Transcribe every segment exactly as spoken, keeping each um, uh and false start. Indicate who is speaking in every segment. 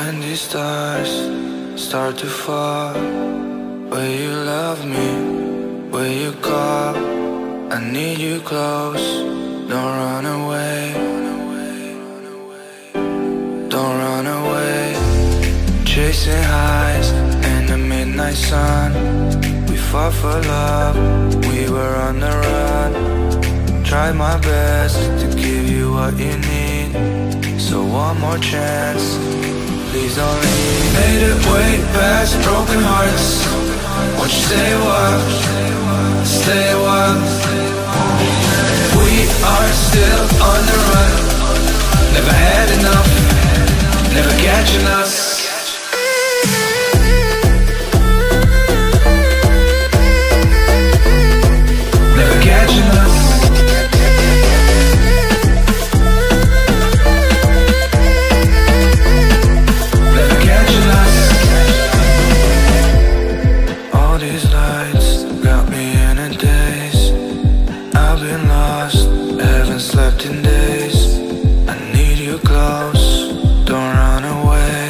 Speaker 1: When these stars start to fall, will you love me? Will you call? I need you close. Don't run away. Don't run away. Chasing highs in the midnight sun. We fought for love, we were on the run. Tried my best to give you what you need. So one more chance, please don't leave. Made it way past broken hearts. Won't you stay a while, stay a while. We are still on the run. Never had enough, never catching us. Never catching us. Slept in days. I need you close. Don't run away.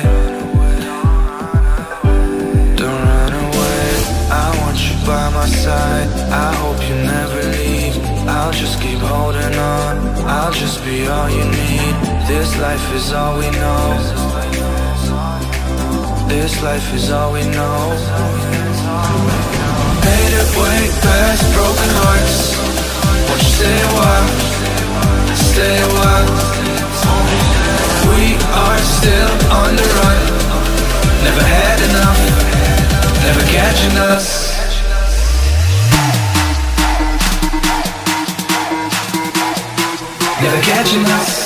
Speaker 1: Don't run away. I want you by my side. I hope you never leave. I'll just keep holding on. I'll just be all you need. This life is all we know. This life is all we know. Made it way past broken hearts. Won't you stay a while? Stay a while. We are still on the run. Never had enough, never catching us. Never catching us.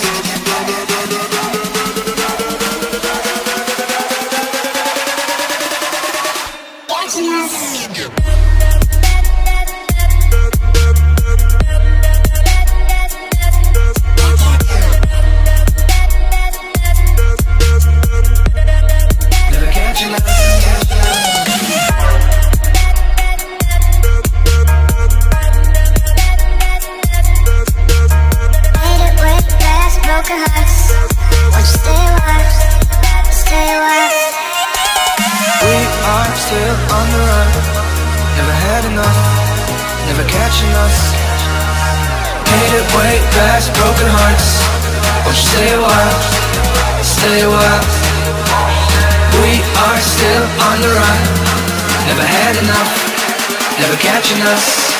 Speaker 1: Still on the run. Never had enough, never catching us. Made it way past broken hearts. Won't you stay a while, stay a while. We are still on the run. Never had enough, never catching us.